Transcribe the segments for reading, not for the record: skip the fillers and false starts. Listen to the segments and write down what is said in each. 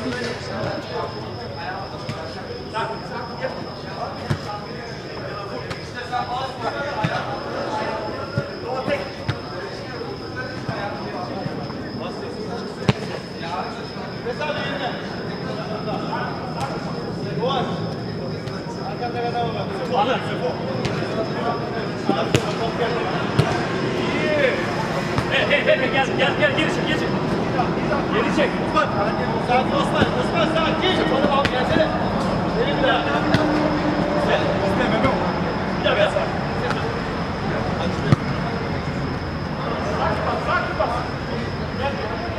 Gel geri çek. Geri çek. Osman. Sakin Osman. Osman sakin. Onu al gelsene. Beni bir daha. Gel. Bir daha biraz. Sakin bas. Gel.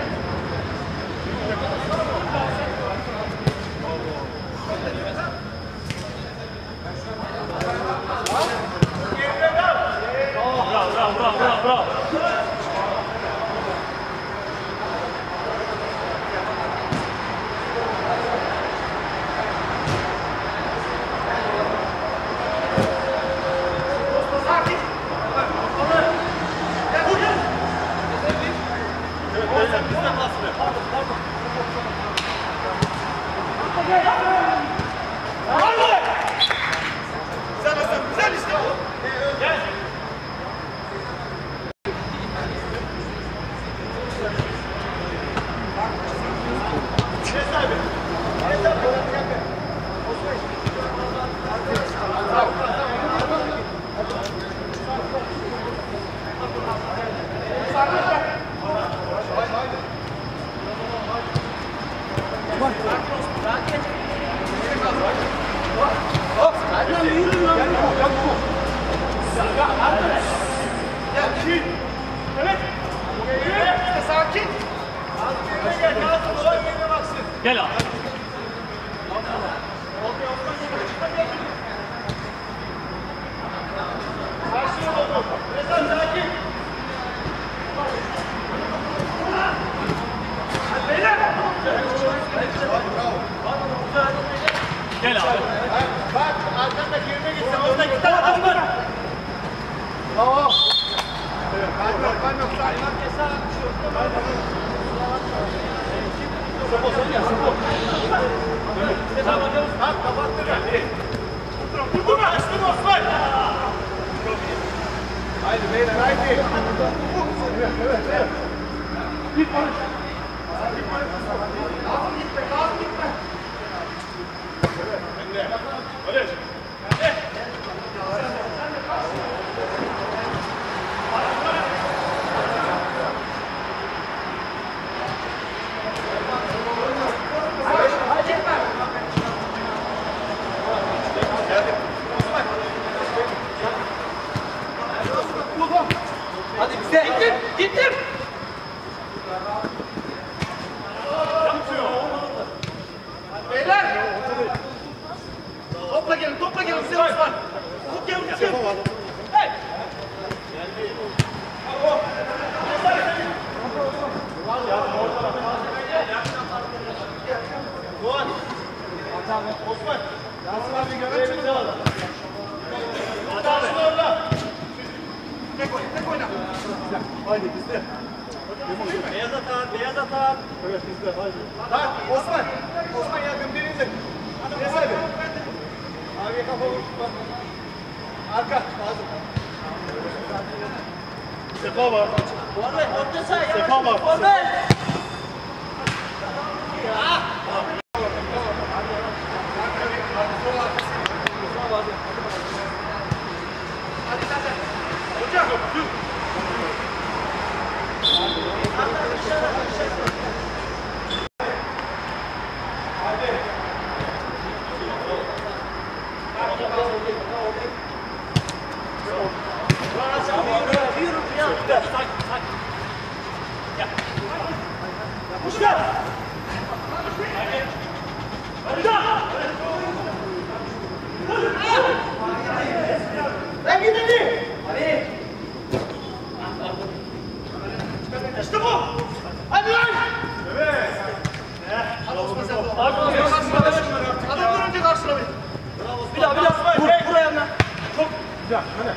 Bravo. Güzel işte bu. Gel. Sakin. Gel abi. Gel abi. Bak arkanda girme gitsin. Orada git. Tamam. Ben yok. Bak kapattı geldi. Vurma açtın Osman. Haydi beyler haydi. Evet. Git Barış. Kalk gitme. Barış. Hadi bize. Gittim. Beyler. Topla gelin size Osman. Tut gelin. Hey. Doğan. Osman. Osman bir görüntü mü var? Atarsın orada. Tek oyna. Haydi bizde. Beyaz atan. Evet bizde haydi. Bak Osman yakın birinde. Ne sahibi? Abiye kafa vur. Arka. Lazım. Sefa var. Sefa var. Hocam. İşte bu. Hadi lan. Evet. Adamlar önce karşıla beni. Bir daha. Vur ayağına. Çok güzel. Hadi.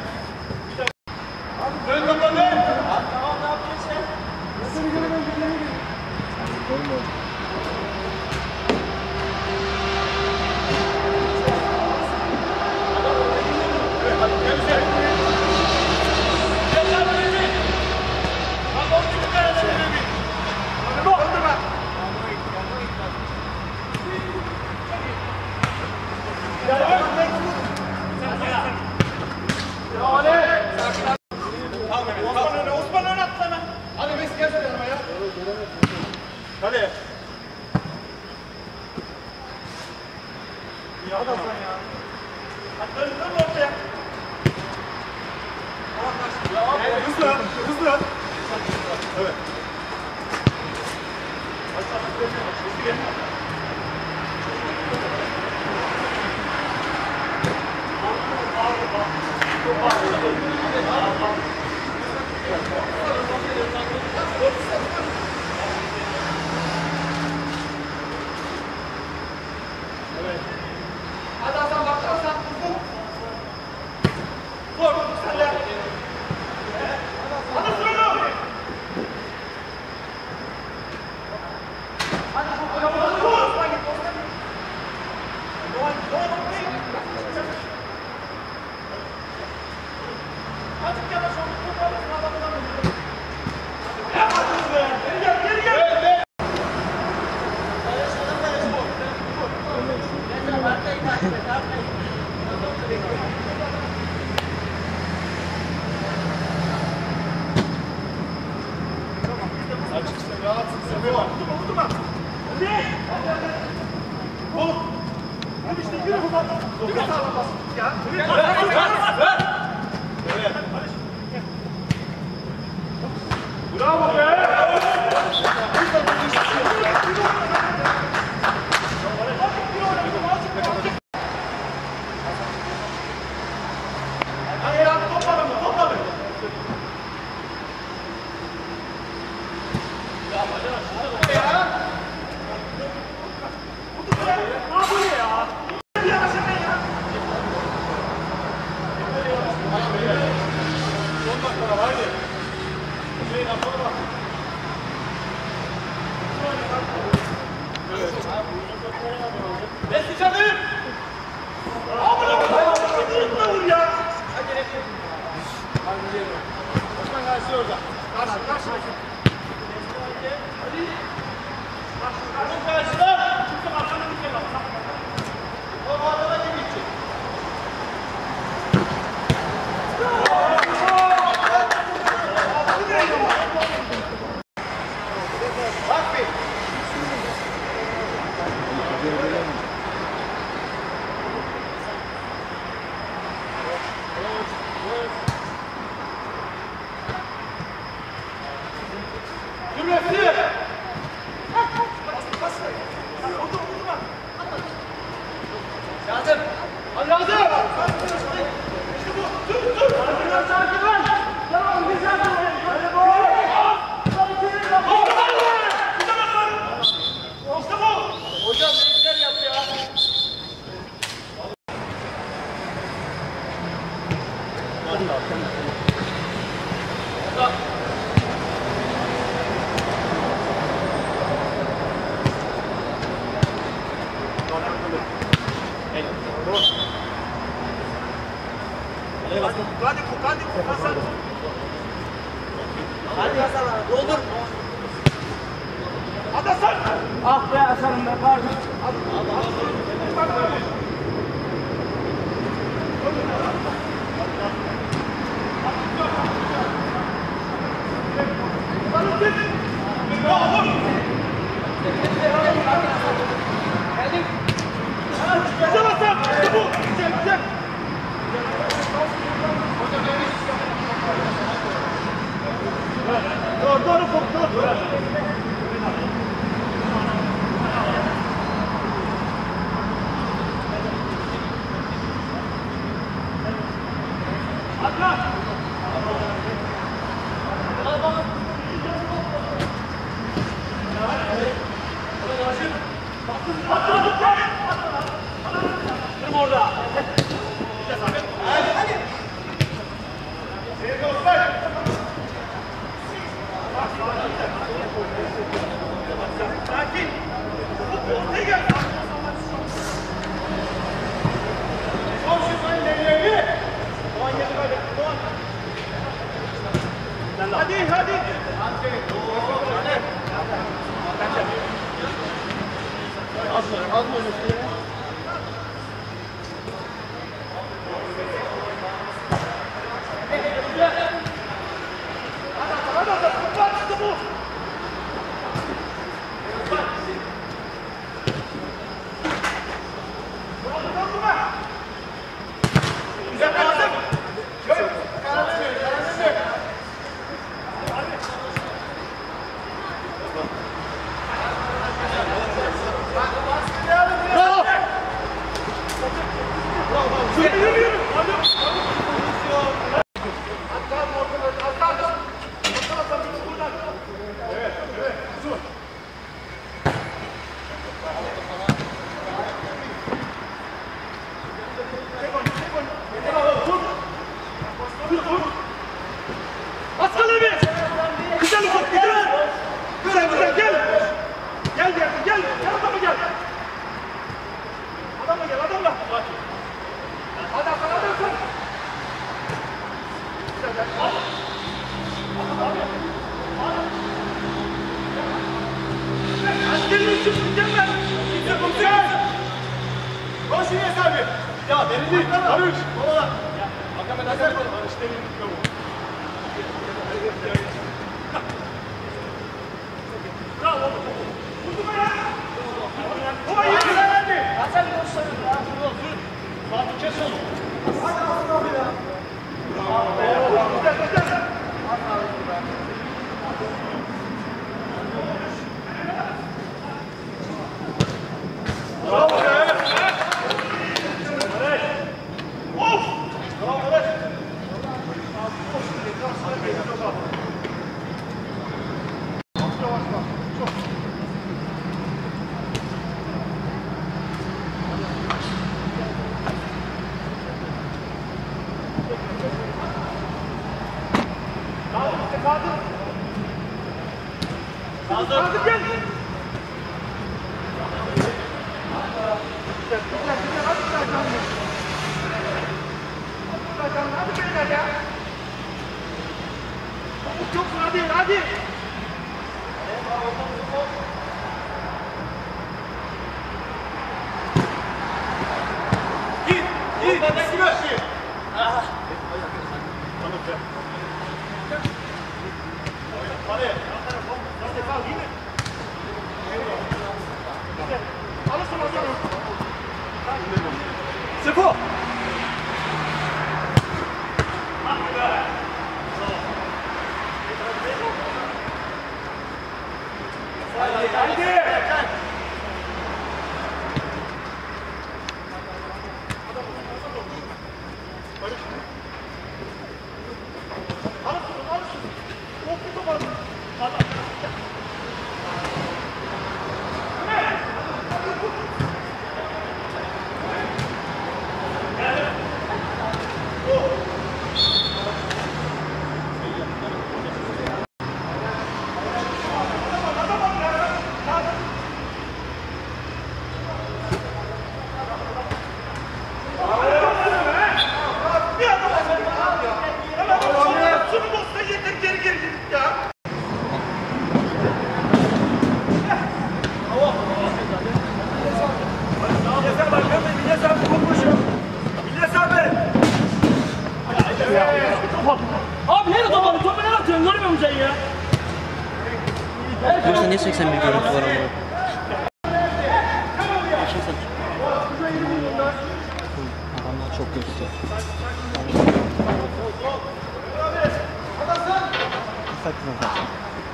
Dön kafa dön. Tamam ne yapıyorsun sen? Nasıl bir görev önce? Hızlı. Hızlı. Evet. Hadi Hasan bak Hasan. Vur. Sen de. Hadi sürü. Bravo be! Hadi Hasan doldur. Hadi Hasan! Ah be Hasan'ım be pardon. Güzel Hasan! İşte bu! Güzel güzel! Doğru dur. Orada. Sakin! Ortaya gel! Son şutmayın devlerini! Doğan geldi böyle. Doğan! Hadi! Az mı önüne? Hadi bu! Güzel Hasan! Karar vermiyor. Koş İlyas abi. Ya derin değil. Barış. Kovala. Bakalım nasıl yapalım. Barış derin değil. Bravo. Vurdu be ya. Baba iyi güzel verdi. Hasan boş sayın ya. Fatih kes onu. Sadık gel. Çok hadi hadi. Git. Git. Hadi. Sefo. Abi nerede topu? Topu ne atıyorsun? Görmüyor musun sen ya? Yoksa niye 81 görüntü var ama? Adamlar çok kötü. Sakın zaten.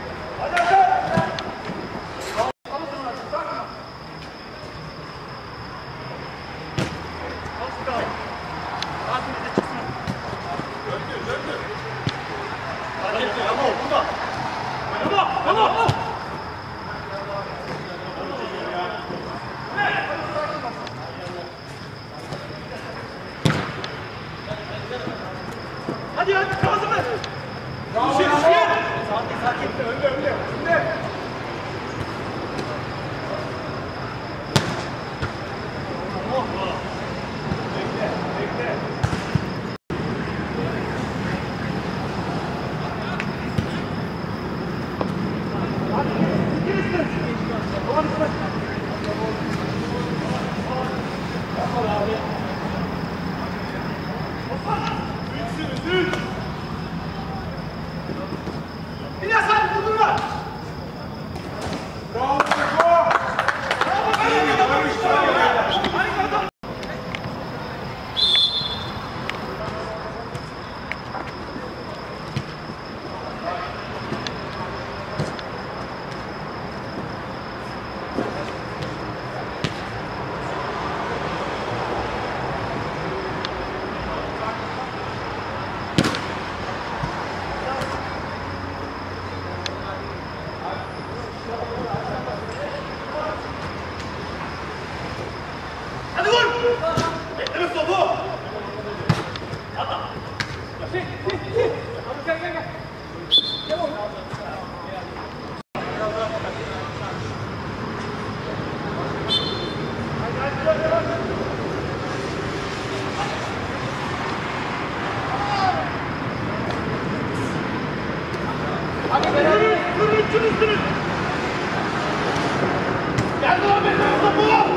Hadi hadi kazım et. Sakin. Önde. İlyas abi vurdurma. Yaptınız. Gel devam et. Mustafa.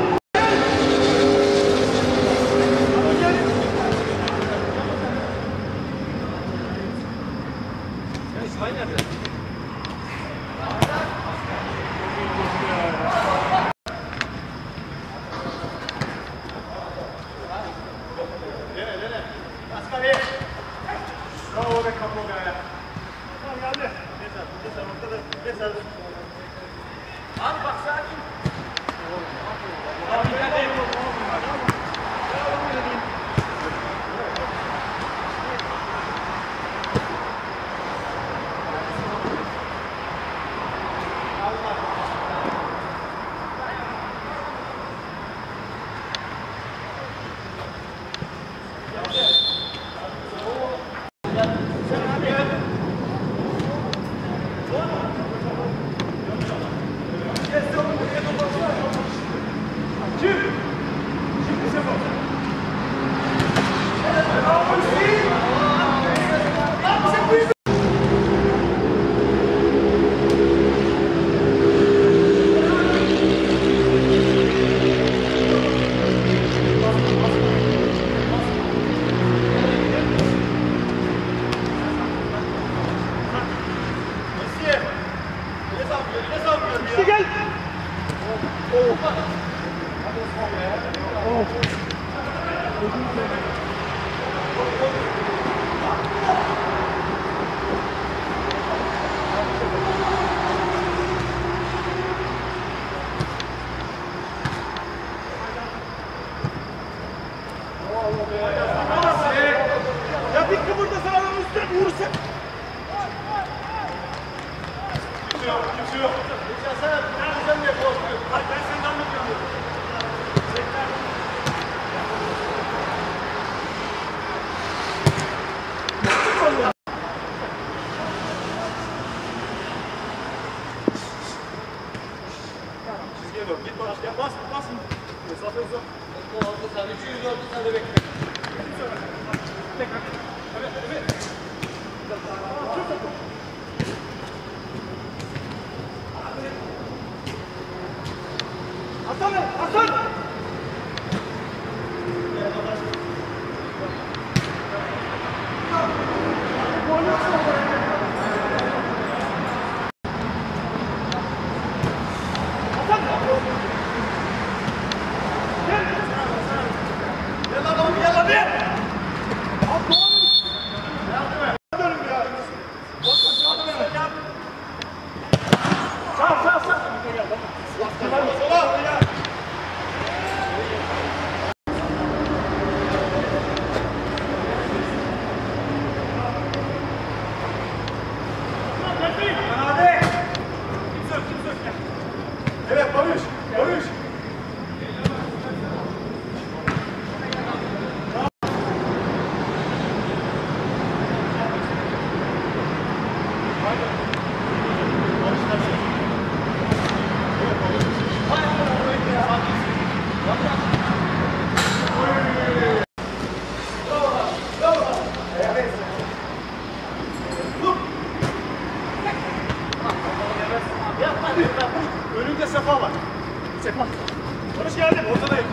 İsmail nerede? Dene. Asgari. Bravo be kapı be. Tamam geldi. Yeter ortada. Yeter. Abi bak sakin. Abi ben de ya bir kıvırdasın adamın üstüne vurursun. Kimse yok. Sen niye korkuyorsun? Hayır ben senden anlatıyorum. Çizgiye doğru git bas. Mesafe uzak. Orta sahada 200 orta sahada bekle. Evet. Hasan! Evet Barış. Önünde Sefa var. Barış geldi. Ortadayım.